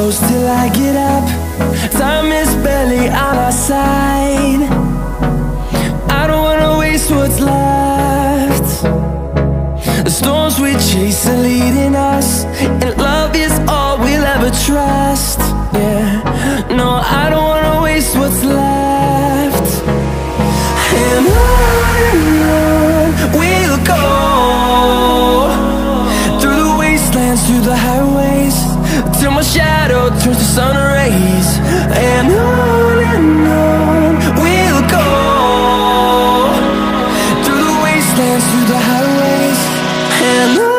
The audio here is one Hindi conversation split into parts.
close till I get up. Time is barely on our side. I don't wanna waste what's left. The storms we chase are leading us, and love is all we'll ever trust. Yeah, no, I don't wanna waste what's left. And on we'll go, through the wastelands, through the highways, till my shadow turns to sun rays. And on we'll go, through the wastelands, through the highways, and on we'll go.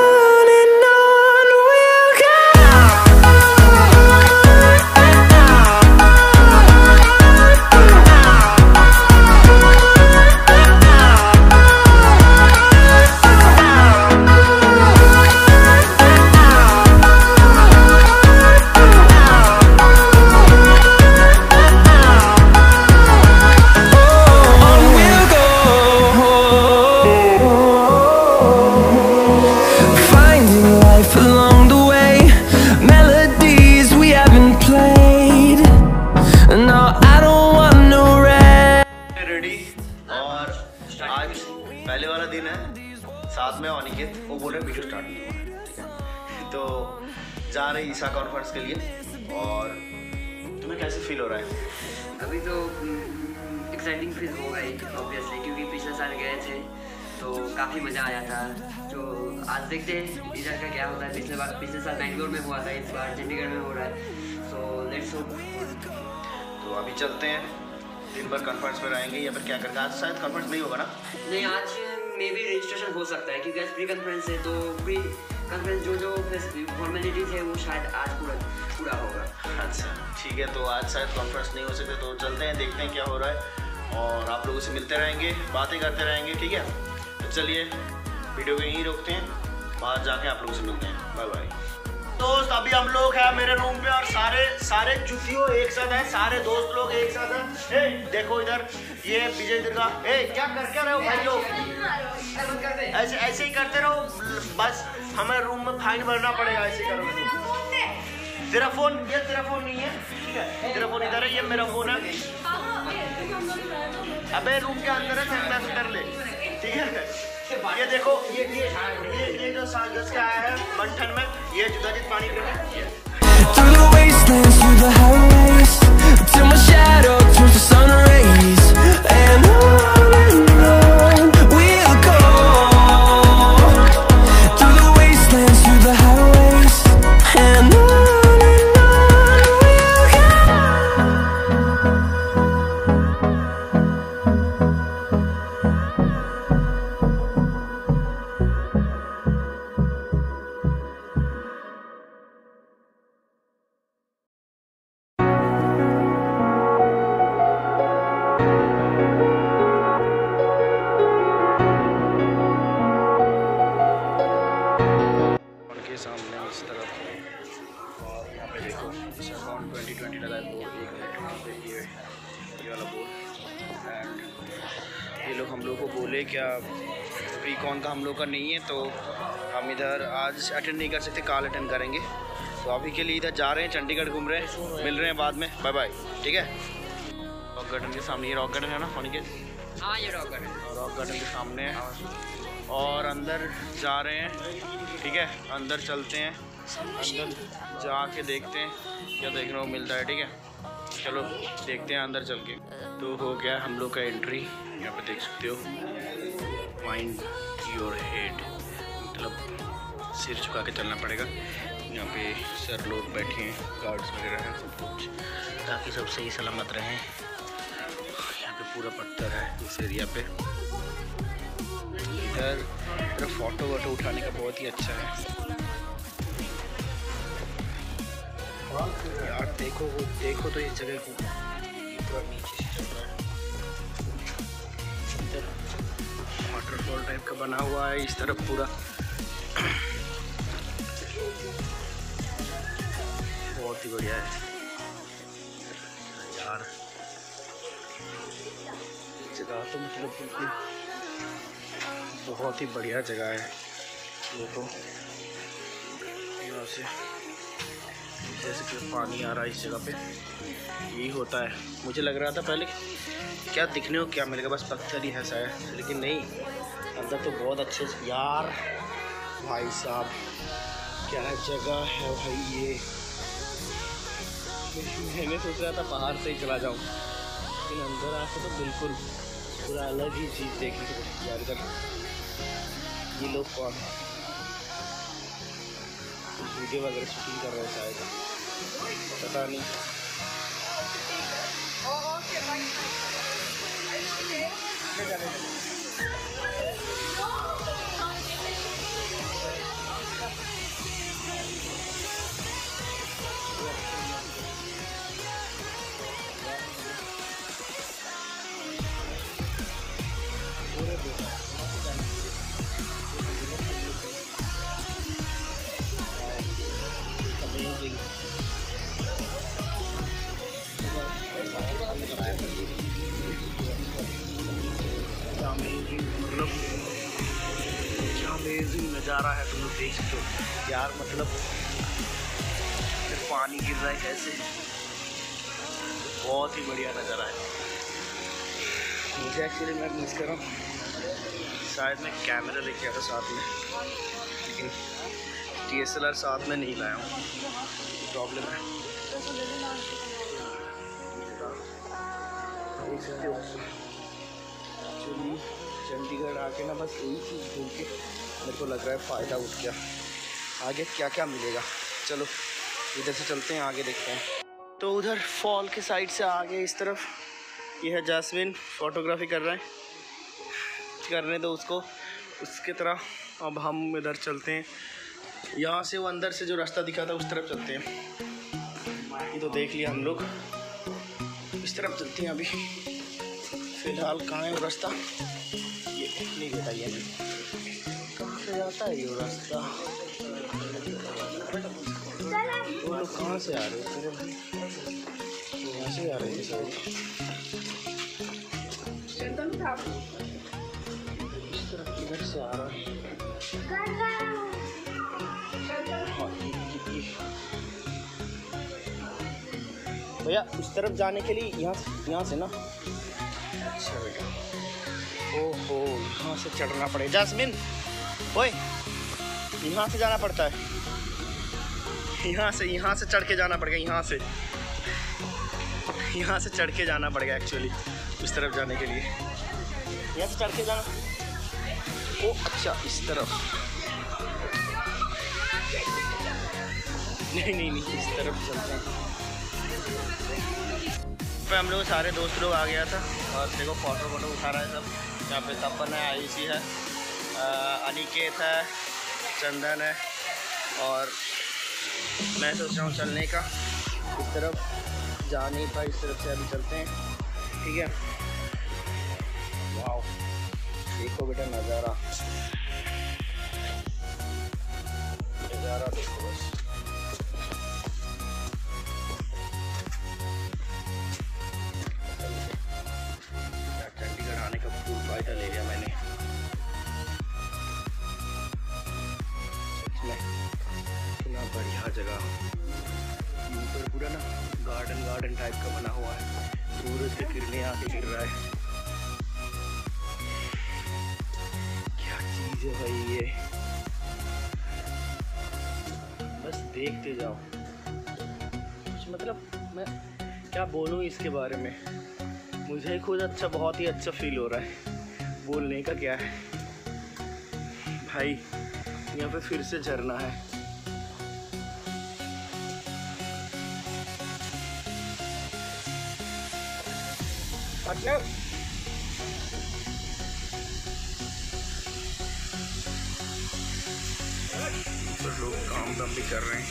पहले वाला दिन है, साथ में अनिकेत वो बोल रहे वीडियो स्टार्ट नहीं हुआ, ठीक है। तो जा रहे ईसा कॉन्फ्रेंस के लिए। और तुम्हें कैसे फील हो रहा है? अभी तो एक्साइटिंग फील हो गई ऑब्वियसली, क्योंकि पिछले साल गए थे तो काफ़ी मज़ा आया था। तो आज देखते हैं इधर का क्या होता है। पिछले साल बेंगलोर में हुआ था, इस बार चंडीगढ़ में हो रहा है। So let's hope. तो अभी चलते हैं, दिन भर कॉन्फ्रेंस में रहेंगे या फिर क्या करके? आज शायद कॉन्फ्रेंस नहीं होगा ना? नहीं, आज मे बी रजिस्ट्रेशन हो सकता है, क्योंकि आज प्री कॉन्फ्रेंस है। तो प्री कॉन्फ्रेंस जो फॉर्मेलिटीज़ है वो शायद आज पूरा होगा। अच्छा ठीक है, तो आज शायद कॉन्फ्रेंस नहीं हो सकते, तो चलते हैं, देखते हैं क्या हो रहा है, और आप लोगों से मिलते रहेंगे, बातें करते रहेंगे, ठीक है। तो चलिए वीडियो को यहीं रोकते हैं, बाहर जाके आप लोगों से मिलते हैं। बाय बाय दोस्त। अभी हम लोग हैं मेरे रूम पे, और सारे चुतियों एक साथ हैं, सारे दोस्त लोग एक साथ हैं। देखो इधर, ये विजय दुर्गा, क्या करके रहे हो भाई लोग? ऐसे ही करते रहो, बस हमें रूम में फाइन भरना पड़ेगा ऐसे करोगे तो। तेरा फोन नहीं है, ठीक है, तेरा फोन इधर है, ये मेरा फोन है। अबे रूम के अंदर है, सेंटर ले, ठीक है। ये देखो, ये जो साजिश का आया है मंथन में, ये जुदाजित पानी पीने। Through the wastelands, through the highways, till my shadow turns to sun rays. And on we'll go, through the wastelands, through the highways, and on we'll go. सामने इस तरफ, और यहाँ पे देखो अकाउंट 2020 लगा है बोर्ड, एक मिनट यहाँ पे ये वाला बोर्ड। एंड ये लोग हम लोग को बोले क्या प्री कॉन का हम लोग का नहीं है, तो हम इधर आज अटेंड नहीं कर सकते, कल अटेंड करेंगे। तो अभी के लिए इधर जा रहे हैं, चंडीगढ़ घूम रहे हैं, मिल रहे हैं बाद में, बाय बाय, ठीक है। रॉक गार्डन के सामने, ये रॉक गार्डन है ना अनिकेत? हाँ, ये रॉक गार्डन के सामने है, और अंदर जा रहे हैं, ठीक है। अंदर चलते हैं, अंदर जाके देखते हैं क्या देखने को मिलता है, ठीक है। चलो देखते हैं अंदर चल के। तो हो गया हम लोग का एंट्री, यहाँ पे देख सकते हो, माइंड योर हेड, मतलब सिर झुका के चलना पड़ेगा। यहाँ पे सर लोग बैठे हैं, गार्ड्स वगैरह हैं, सब कुछ, ताकि सब सही सलामत रहें। यहाँ पे पूरा पत्थर है इस एरिया पे। इधर फोटो वोटो उठाने का बहुत ही अच्छा है यार। देखो तो इस जगह को, पूरा नीचे से चल रहा है। इधर वाटरफॉल टाइप का बना हुआ है इस तरफ पूरा। बहुत ही बढ़िया है यार जगह, तो मतलब बहुत ही बढ़िया जगह है। देखो यहाँ से जैसे कि पानी आ रहा है इस जगह पे, यही होता है। मुझे लग रहा था पहले क्या दिखने को क्या मिलेगा, बस पत्थर ही है शायद, लेकिन नहीं, अंदर तो बहुत अच्छे यार। भाई साहब क्या जगह है भाई ये। मैंने सोच रहा था बाहर से ही चला जाऊँ, लेकिन अंदर आके तो बिल्कुल पूरा अलग ही चीज़ देखने को मिलती है। इधर ये लोग कौन है, वीडियो वगैरह शूटिंग कर रहे हैं शायद, पता नहीं। अमेजिंग नज़ारा है, तुम लोग देख सकते हो यार। मतलब पानी गिर रहा है कैसे, बहुत ही बढ़िया नज़ारा है। मुझे एक्चुअली मैं मिस कर रहा हूँ, शायद मैं कैमरा लेके आया था साथ में, लेकिन DSLR साथ में नहीं लाया हूँ, प्रॉब्लम है। देख सकते हो एक्चुअली चंडीगढ़ आके ना बस यही चीज़ घूम के मेरे को लग रहा है फ़ायदा उठ गया। आगे क्या क्या मिलेगा, चलो इधर से चलते हैं, आगे देखते हैं। तो उधर फॉल के साइड से आगे इस तरफ ये है जैस्मिन, फोटोग्राफी कर रहे हैं, करने दो उसको, उसके तरह। अब हम इधर चलते हैं, यहाँ से वो अंदर से जो रास्ता दिखा था उस तरफ चलते हैं। ये तो देख लिया हम लोग, इस तरफ चलते हैं। अभी फ़िलहाल कहाँ है वो रास्ता, ये नहीं बताइए कहाँ से जाता है ये रास्ता। वो लोग कहाँ से आ रहे हैं, यहाँ से आ रहे थे शायद, इस तरफ इधर से आ रहा है। भैया उस तरफ जाने के लिए यहाँ से ना, अच्छा बेटा, ओहो यहाँ से चढ़ना पड़ेगा। जास्मिन ओए, यहाँ से जाना पड़ता है, यहाँ से चढ़ के जाना पड़ेगा, यहाँ से चढ़ के जाना पड़ेगा एक्चुअली उस तरफ जाने के लिए, यहाँ से चढ़ के जाना। ओ अच्छा इस तरफ, नहीं इस तरफ चलते हैं। पे हम लोग सारे दोस्त लोग आ गया था, और देखो फोटो उठा रहा है सब। यहाँ पे तपन है, आयुषी है, अनिकेत है, चंदन है, और मैं सोच रहा हूँ चलने का। इस तरफ जा नहीं पाए, इस तरफ से अभी चलते हैं, ठीक है। वाओ देखो बेटा नज़ारा देखो बस। चंडीगढ़ आने का फुल फायदा ले लिया मैंने, सच में इतना बढ़िया जगह। ऊपर पूरा ना गार्डन टाइप का बना हुआ है, सूरज की किरणें आके गिर रहा है। क्या चीज़ है भाई ये, बस देखते जाओ। कुछ मतलब मैं क्या बोलूँ इसके बारे में, मुझे खुद बहुत ही अच्छा फील हो रहा है, बोलने का क्या है भाई। यहाँ पे फिर से झरना है, मतलब तो लोग काम दाम भी कर रहे हैं।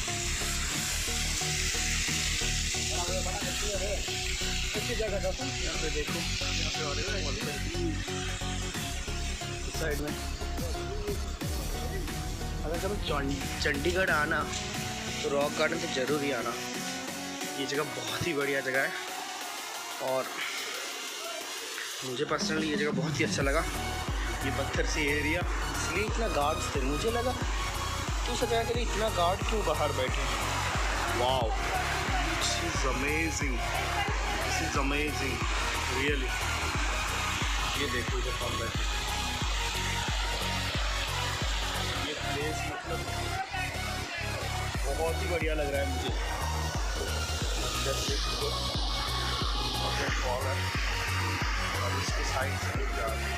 यहाँ पे देखो, यहाँ पे और एक मॉल पे इस साइड में। अगर कभी चंडीगढ़ आना तो रॉक गार्डन तो ज़रूर ही आना। ये जगह बहुत ही बढ़िया जगह है, और मुझे पर्सनली ये जगह बहुत ही अच्छा लगा। ये पत्थर से एरिया, इसलिए इतना गार्ड्स थे। मुझे लगा तो उस जगह के लिए इतना गार्ड क्यों बाहर बैठे, wow, this is amazing, this is amazing really. ये देखो इधर हम बैठे, ये प्लेस मतलब बहुत ही बढ़िया लग रहा है मुझे। और इसके साइड से जा रहे हैं।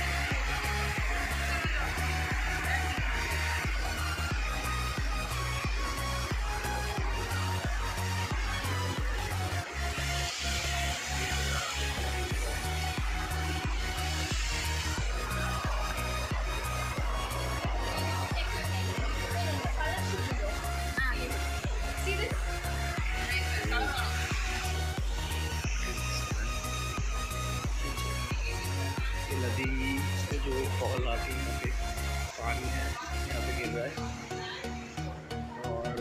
नदी से जो फॉल आती है, यहाँ पे पानी है, यहाँ पे गिर रहा है। और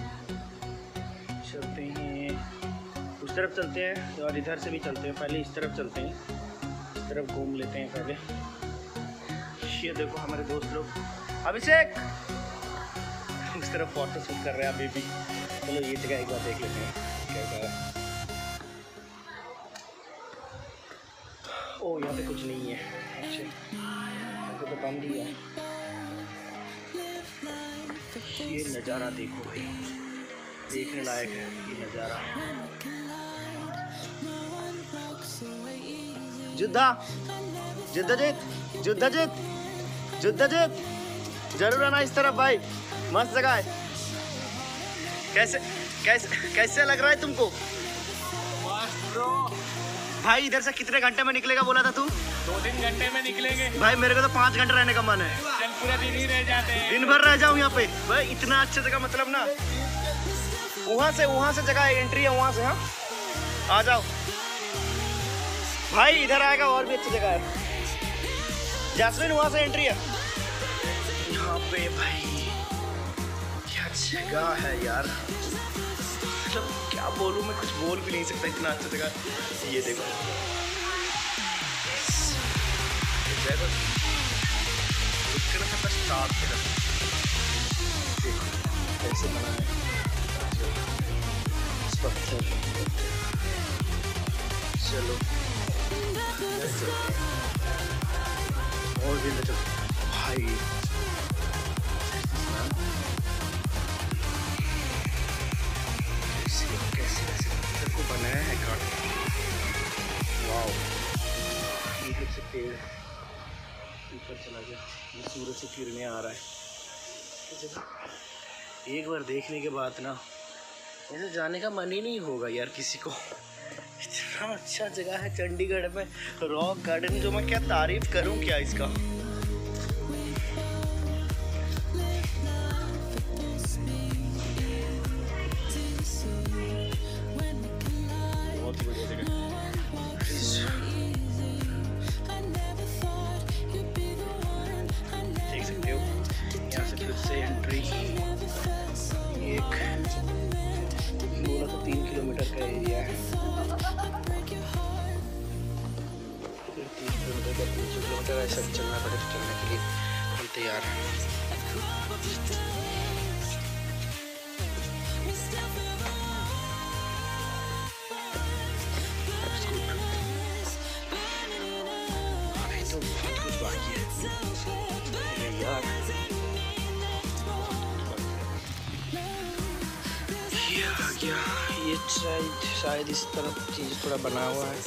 चलते हैं उस तरफ, चलते हैं और इधर से भी चलते हैं। पहले इस तरफ चलते हैं, इस तरफ घूम लेते हैं पहले। ये देखो हमारे दोस्त लोग, अभिषेक उस तरफ फोटो शूट कर रहे हैं अभी भी। चलो ये जगह एक बार देख लेते हैं कैसा है। ओ यहाँ पे कुछ नहीं है, अच्छा यहाँ पे तो बंद ही है। ये नज़ारा देखो भाई, देखने लायक है ये नज़ारा। जुद्धा जुद्धाजित जुद्धाजित जुद्धाजित, जरूर आना इस तरफ भाई, मस्त जगह है। कैसे कैसे कैसे लग रहा है तुमको भाई? इधर से कितने घंटे में निकलेगा बोला था तू? 2-3 घंटे में निकलेंगे भाई मेरे को तो 5 घंटे रहने का मन है। चल पूरा दिन ही रह जाते हैं। दिन भर रह जाऊँ यहाँ पे भाई, इतना अच्छा जगह मतलब ना। वहाँ से जगह एंट्री है, वहाँ से। हाँ आ जाओ भाई, इधर आएगा और भी अच्छी जगह है। जैस्मिन वहाँ से एंट्री है। यहाँ पे भाई क्या जगह है यार, मतलब क्या बोलूँ मैं, कुछ बोल भी नहीं सकता, इतना अच्छा जगह। ये देखो स्टार्ट देखो कैसे बना है पत्थर। चलो और भी चलो भाई, कैसे पत्थर को बनाया है काट। वाओ, इधर से पेड़ ऊपर चला गया, ये सूरज से किरणें आ रहा है। एक बार देखने के बाद ना ऐसे जाने का मन ही नहीं होगा यार किसी को। इतना अच्छा जगह है चंडीगढ़ में, रॉक गार्डन, जो मैं क्या तारीफ करूं क्या इसका। बहुत ही बढ़िया जगह, देख सकते हो। यहाँ से फिर से एंट्री, एक बोला तो 3 किलोमीटर का एरिया है। फिर 3 किलोमीटर का 300 किलोमीटर ऐसा भी चलना पड़ेगा, चलने के लिए हम तैयार हैं। अभी तो बहुत कुछ बाकी है यार। ये आ गया, ये शायद इस तरफ चीज थोड़ा बना हुआ है।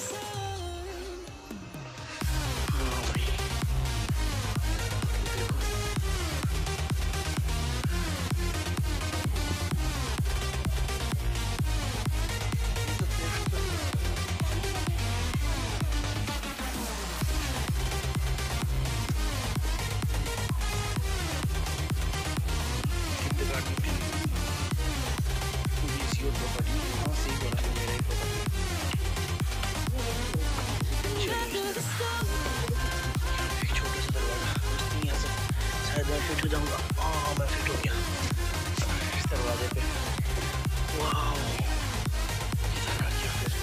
मैं फिट हो जाऊंगा। हाँ मैं फिट हो गया इस दरवाजे पे। वाह इधर आ गया फिर।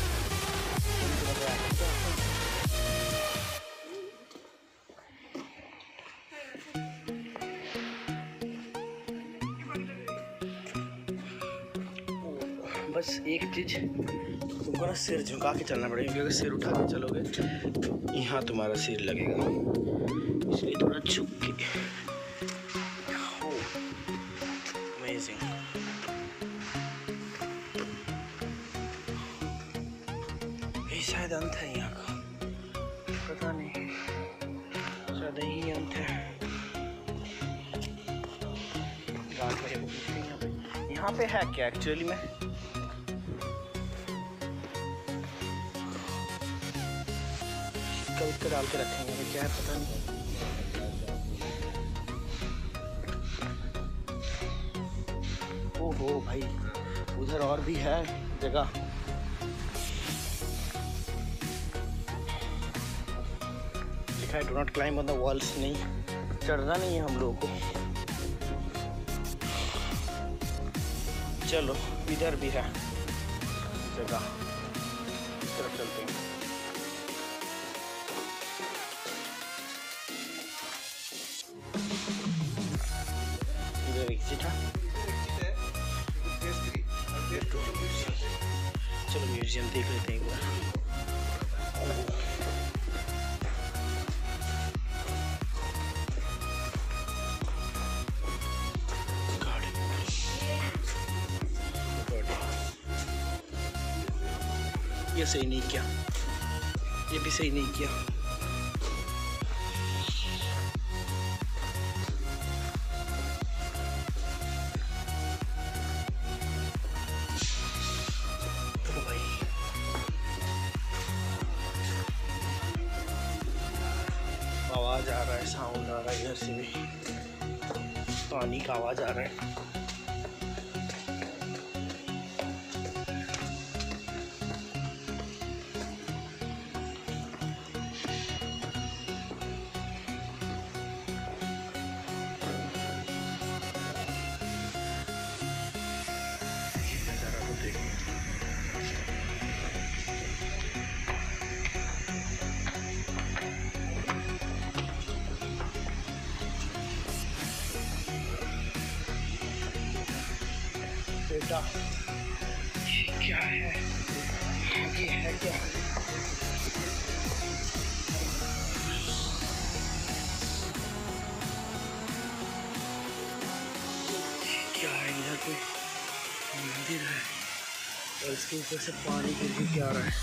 बस एक चीज़, तुमको ना सिर झुका के चलना पड़ेगा, क्योंकि अगर सिर उठा के चलोगे तो यहाँ तुम्हारा सिर लगेगा, इसलिए थोड़ा झुक के। अमेजिंग। ये शायद अंत है यहाँ का, पता नहीं, शायद यही अंत है। यहाँ पे है क्या एक्चुअली में? कल डाल के रखेंगे, क्या है पता नहीं। ओहो भाई, उधर और भी है जगह। लिखा है do not climb on the walls, नहीं चढ़ना नहीं है हम लोगों को। चलो इधर भी है जगह, इस तरफ चलते हैं। इधर एग्जिट है, चलो म्यूजियम देख लेते हैं एक बार। ये सही नहीं किया, ये भी सही नहीं किया। तो भाई आवाज आ रहा है, साउंड आ रहा है, इधर से भी पानी का आवाज आ रहा है। बेटा ये क्या है, ये है क्या? क्या है? इधर कोई मंदिर है और इसके ऊपर से पानी गिर के क्या आ रहा है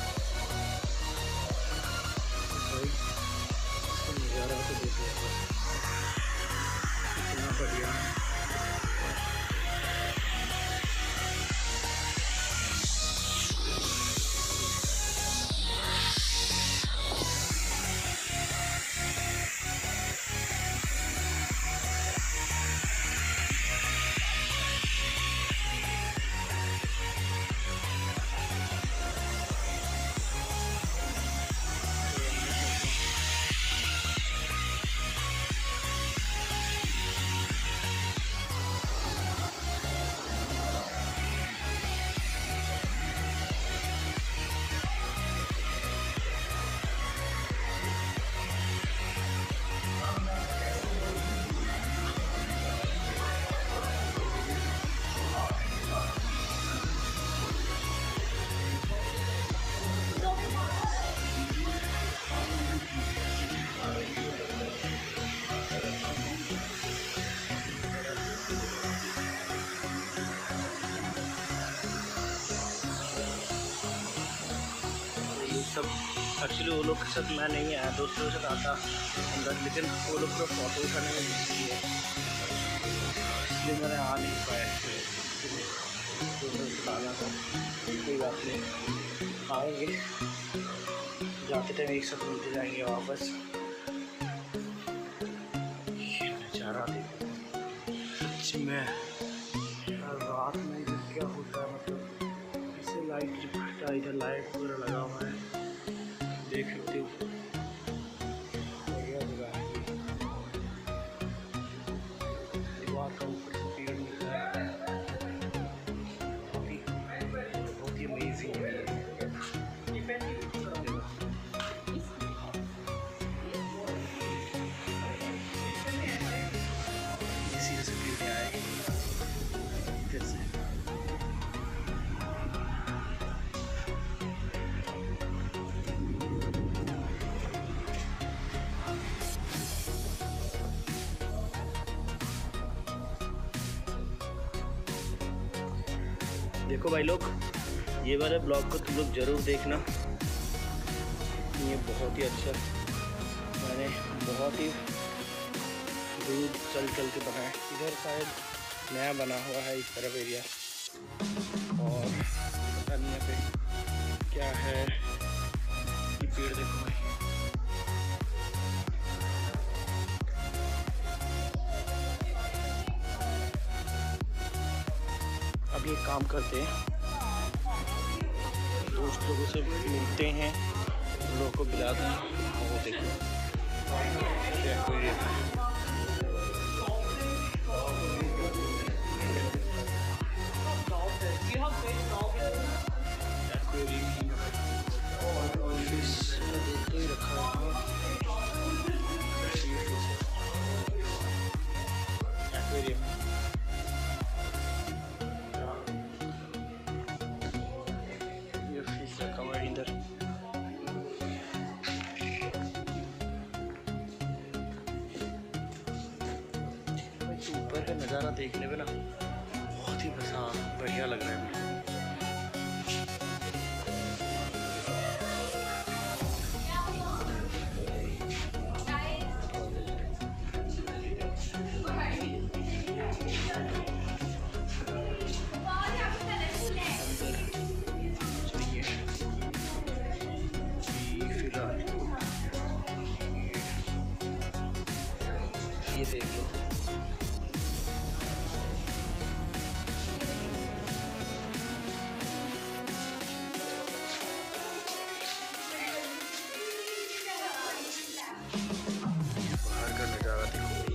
भाई, इसका नज़ारा तो देखो कितना बढ़िया है। सब एक्चुअली वो लोग के साथ मैं नहीं आया, दोस्तों के साथ आता अंदर, लेकिन वो लोग तो फोटो उठाने में बिजी है, इसलिए मैंने आ नहीं पाया। आना था, कोई बात नहीं, आएंगे, जाते टाइम एक साथ मिलते जाएंगे वापस। ये नज़ारा देखो सच में, रात में इधर क्या होता है, मतलब इससे लाइट रिफ्लेक्ट, इधर लाइट वगैरह लगा हुआ है, देख सकते हो। बढ़िया जगह है, दीवार का ऊपर से पेड़ निकला है, बहुत ही अमेजिंग है। इसी से फिर आए फिर से देखो भाई लोग, ये वाले ब्लॉग को तुम लोग ज़रूर देखना, ये बहुत ही अच्छा, मैंने बहुत ही दूर चल के बनाया। इधर शायद नया बना हुआ है इस तरफ एरिया, और पता नहीं यहाँ पे क्या है। ये पेड़ देखो भाई, अब ये काम करते हैं, दोस्त लोगों से मिलते हैं, उन लोगों को बुलाते हैं। वो देखो ऊपर का नज़ारा देखने में ना बहुत ही बढ़िया लग रहा है। ये देख लो, बाहर का नज़ारा देखो,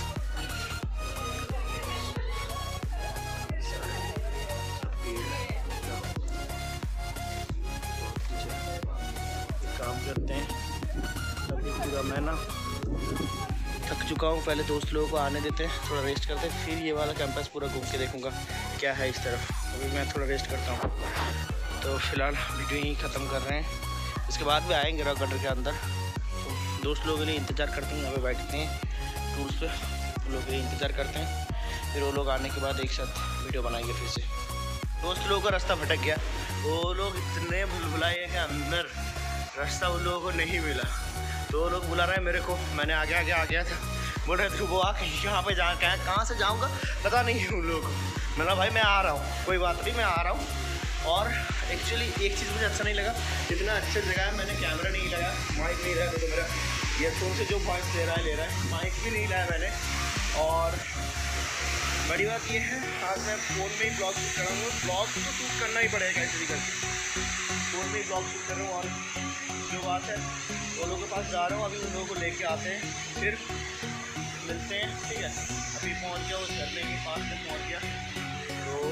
काम करते हैं। अभी पूरा मैं ना थक चुका हूँ, पहले दोस्त लोगों को आने देते हैं, थोड़ा रेस्ट करते हैं, फिर ये वाला कैंपस पूरा घूम के देखूँगा क्या है इस तरफ। अभी मैं थोड़ा रेस्ट करता हूँ, तो फिलहाल वीडियो ही ख़त्म कर रहे हैं। इसके बाद भी आएंगे रॉक गार्डन के अंदर, तो दोस्त लोगों के लिए इंतज़ार करते हैं, यहाँ पे बैठते हैं टूर्स पे, उन लोगों के लिए इंतज़ार करते हैं, फिर वो लोग आने के बाद एक साथ वीडियो बनाएंगे फिर से। दोस्त लोगों का रास्ता भटक गया, वो लोग इतने भुलभुलाए के अंदर रास्ता उन लोगों को नहीं मिला, तो वो लोग बुला रहे हैं मेरे को, मैंने आगे आ गया था, बोल रहे थे वो आके यहाँ पे जा कहाँ से जाऊँगा पता नहीं है उन लोगों को। मैंने भाई मैं आ रहा हूँ, कोई बात नहीं, मैं आ रहा हूँ। और एक्चुअली एक चीज़ मुझे अच्छा नहीं लगा, इतना अच्छी जगह है, मैंने कैमरा नहीं लगाया, माइक नहीं लगाया, तो मेरा ईयरफोन से जो वॉइस ले रहा है, माइक भी नहीं लाया मैंने। और बड़ी बात ये है, आज मैं फ़ोन में ही ब्लॉग शूट कर रहा हूँ, ब्लॉग तो शूट करना ही पड़ेगा ऐसे करके, फ़ोन में ही ब्लॉग शूट कर रहा हूँ। और जो बात है, वो लोगों के पास जा रहा हूँ, अभी उन लोगों को लेके आते हैं, फिर मिलते हैं, ठीक है। अभी पहुँच गया, उस घर में पास में पहुँच गया, तो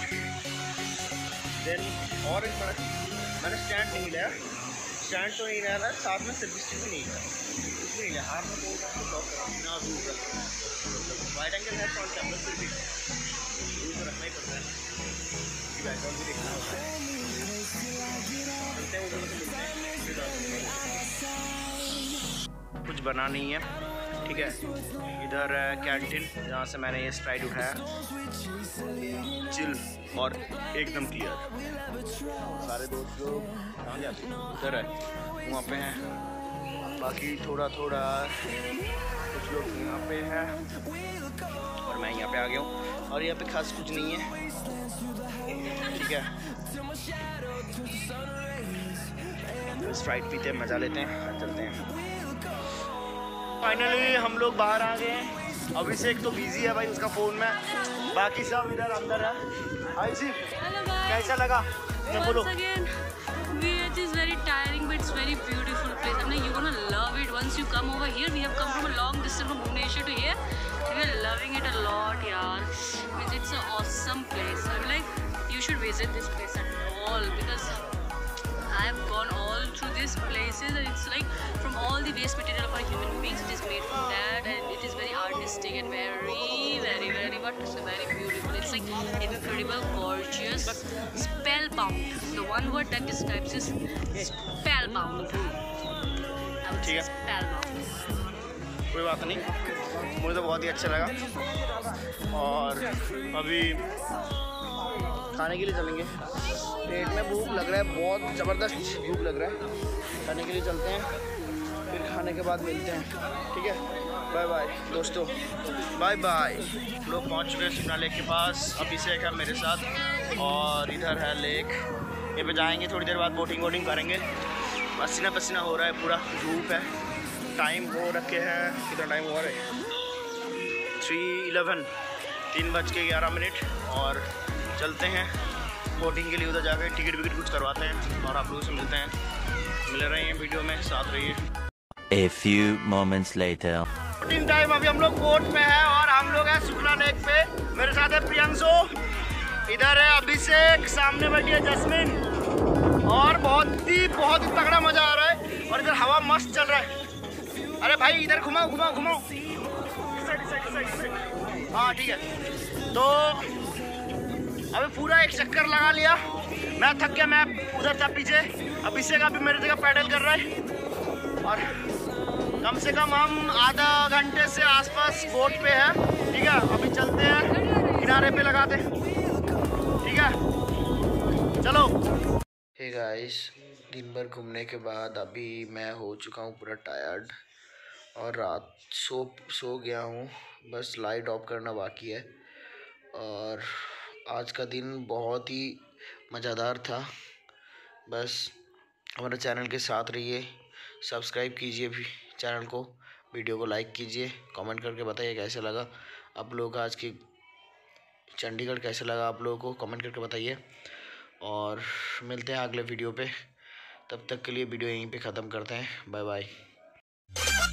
देन और एक बड़ा मैंने स्टैंड नहीं लिया, स्टैंड तो नहीं लिया, साथ में सर्विस भी नहीं लिया, कुछ नहीं लिया, हाथ में बोल रहा हूँ ब्लॉक करना दूर रखना है, वाइड एंगल है फ्रंट कैमरा, फिर भी दूर तो रखना ही पड़ता है, बैकग्राउंड भी देखना होता है। कुछ बना नहीं है, ठीक है। इधर कैंटीन जहाँ से मैंने ये स्प्राइट उठाया, चिल और एकदम क्लियर। सारे दोस्त लोग कहाँ जाते हैं, उधर है, वहाँ पे हैं, बाकी थोड़ा कुछ लोग यहाँ पे हैं, और मैं यहाँ पे आ गया हूँ, और यहाँ पे खास कुछ नहीं है, ठीक है। स्प्राइट पीते हैं, मज़ा लेते हैं, चलते हैं। फाइनली हम लोग बाहर आ गए हैं। अभिषेक तो बिजी है भाई उसका फ़ोन में, बाकी सब इधर अंदर है। हाय जी, कैसा लगा? मैं बोलो। It is very tiring, but it's very beautiful place. I mean, you're gonna love it once you come over here. We have come from a long distance from Bhubaneswar to here. We are loving it a lot, yaar. It's an awesome place. I'm like, you should visit this place at all, because I have gone all through these places, and it's like from all the waste material of our human beings, it is made from that, and it is very artistic and very very beautiful. It's like incredible, gorgeous, spellbound. The one word that describes is spellbound. I would say spellbound. कोई बात नहीं, मुझे तो बहुत ही अच्छा लगा। और अभी खाने के लिए चलेंगे। पेट में भूख लग रहा है, बहुत ज़बरदस्त भूख लग रहा है। खाने के लिए चलते हैं, फिर खाने के बाद मिलते हैं, ठीक है। बाय बाय दोस्तों, बाय बाय। लोग पहुंच चुके हैं सुखना लेक के पास। अभिषेक है मेरे साथ और इधर है लेक। ये पे जाएंगे, थोड़ी देर बाद बोटिंग वोटिंग करेंगे। पसीना पसीना हो रहा है, पूरा धूप है। टाइम हो रखे हैं, कितना टाइम हुआ है? 3:11, 3:11 और चलते हैं बोटिंग के लिए। उधर जाकर टिकट विकट कुछ करवाते हैं और आप लोगों से मिलते हैं। मिल रहे हैं वीडियो में, साथ रहिए। A few moments later. Boating time. अभी हम लोग बोट में हैं और हम लोग हैं सुखना लेक पे। मेरे साथ है प्रियंशु, इधर है अभिषेक, सामने बैठी है जस्मिन और बहुत ही तगड़ा मजा आ रहा है। और इधर हवा मस्त चल रहा है। अरे भाई इधर घुमाओ घुमाओ घुमाओ, हाँ ठीक है। तो अभी पूरा एक चक्कर लगा लिया, मैं थक गया। मैं उधर था पीछे, अभिषेक अभी मेरी जगह पैडल कर रहा है और कम से कम हम आधा घंटे से आसपास बोट पे है, ठीक है। अभी चलते हैं किनारे पे लगाते, ठीक है, चलो। हे गाइस, दिन भर घूमने के बाद अभी मैं हो चुका हूँ पूरा टायर्ड और रात सो गया हूँ। बस लाइट ऑफ करना बाकी है। और आज का दिन बहुत ही मज़ेदार था। बस हमारे चैनल के साथ रहिए, सब्सक्राइब कीजिए भी चैनल को, वीडियो को लाइक कीजिए, कमेंट करके बताइए कैसा लगा आप लोगों का आज की चंडीगढ़, कैसा लगा आप लोगों को, कमेंट करके बताइए। और मिलते हैं अगले वीडियो पे। तब तक के लिए वीडियो यहीं पे ख़त्म करते हैं। Bye bye.